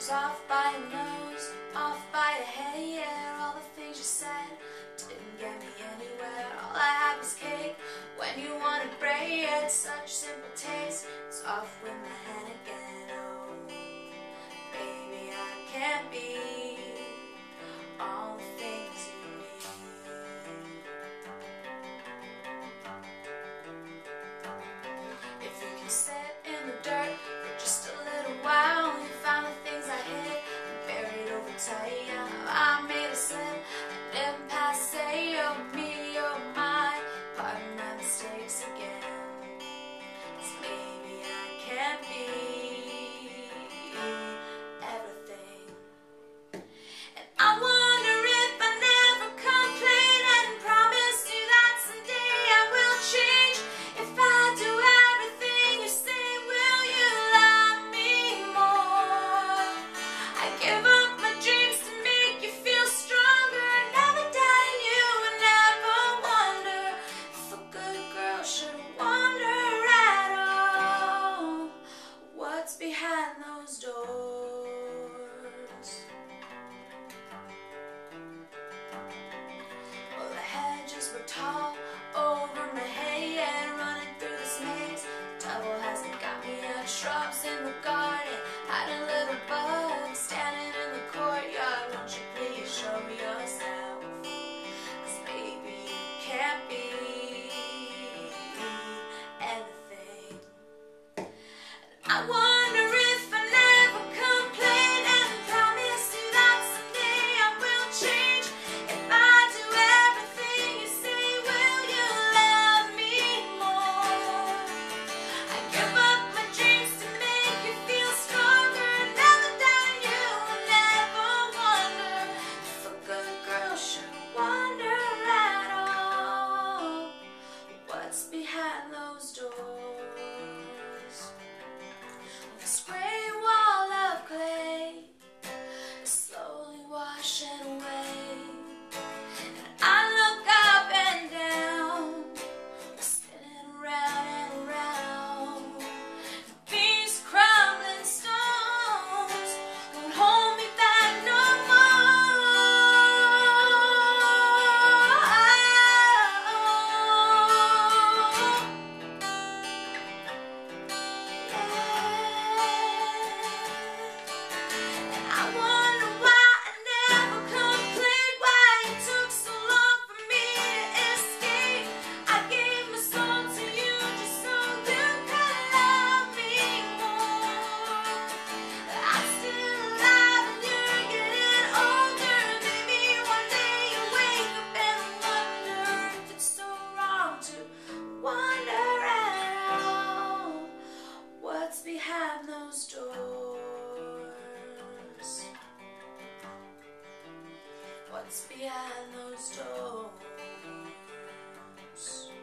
was off by your nose, off by your head, yeah. All the things you said didn't get me anywhere. All I had was cake when you wanted bread. Such simple taste, it's off with my head again. Oh, baby, I can't be all the things you need. If you can sit in the dirt for just a little while, you find the things I hid buried over tight. Yeah, I made a slip, I didn't pass, say you're me, you're mine. Pardon my mistakes again, 'cause maybe I can't be everything. And I wonder if I never complain and promise you that someday I will change. If I do everything you say, will you love me more? I give up my dreams to make you feel stronger. Never doubt you and never wonder if a good girl should wonder at all what's behind those doors. Well, the hedges were tall over my head, running through this maze. The devil hasn't got me yet. Shrubs in the garden, had a little bug standing in the courtyard. Won't you please show me yourself? 'Cause baby, you can't be anything. I wonder if I never complain and promise you that someday I will change. If I do everything you say, will you love me more? I give up my dreams to make you feel stronger. Never doubt you, never wonder if a good girl should wonder at all what's behind those doors. This gray wall of clay is slowly washing away, and I look up and down, spinning around and around. These crumbling stones won't hold me back no I wonder why I never complained, why it took so long for me to escape. I gave my soul to you just so you could love me more. I'm still alive and you're getting older. Maybe one day you wake up and wonder if it's so wrong to wonder at all what's behind those doors. What's behind those doors?